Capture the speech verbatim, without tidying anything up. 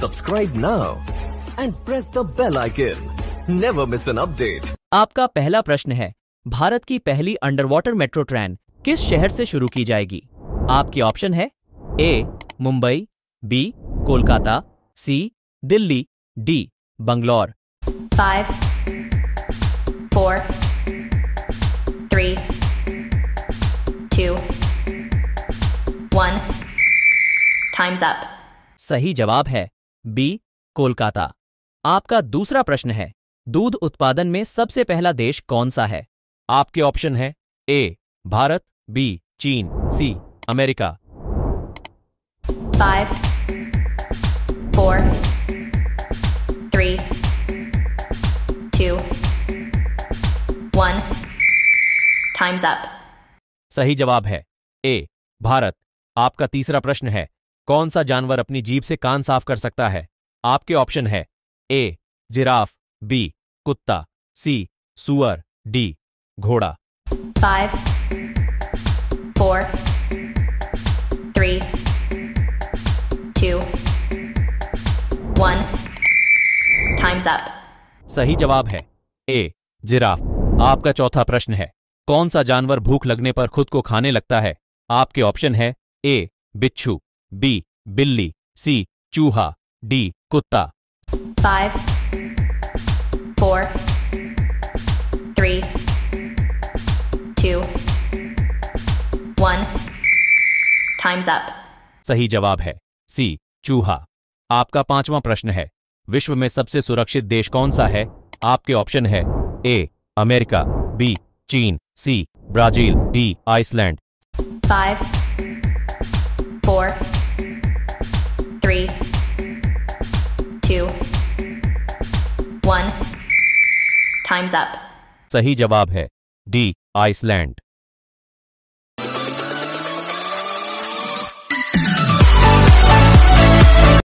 Subscribe now and press the bell icon. Never miss an update. आपका पहला प्रश्न है, भारत की पहली अंडर वाटर मेट्रो ट्रेन किस शहर से शुरू की जाएगी? आपके ऑप्शन है A Mumbai, B Kolkata, C Delhi, D Bangalore. Five, four, three, two, one. Time's up. सही जवाब है बी कोलकाता। आपका दूसरा प्रश्न है, दूध उत्पादन में सबसे पहला देश कौन सा है? आपके ऑप्शन है ए भारत, बी चीन, C America. Five, four, three, two, one. Time's up. सही जवाब है ए भारत। आपका तीसरा प्रश्न है, कौन सा जानवर अपनी जीभ से कान साफ कर सकता है? आपके ऑप्शन है ए जिराफ, बी कुत्ता, सी सुअर, डी घोड़ा। Five, four, three, two, one. Time's up. सही जवाब है ए जिराफ। आपका चौथा प्रश्न है, कौन सा जानवर भूख लगने पर खुद को खाने लगता है? आपके ऑप्शन है ए बिच्छू, बी बिल्ली, सी चूहा, डी कुत्ता। Five, four, three, two, one. Time's up. सही जवाब है सी चूहा। आपका पांचवा प्रश्न है, विश्व में सबसे सुरक्षित देश कौन सा है? आपके ऑप्शन है ए अमेरिका, बी चीन, C Brazil, D Iceland. Five, four, three, two, one. Time's up. सही जवाब है डी आइसलैंड।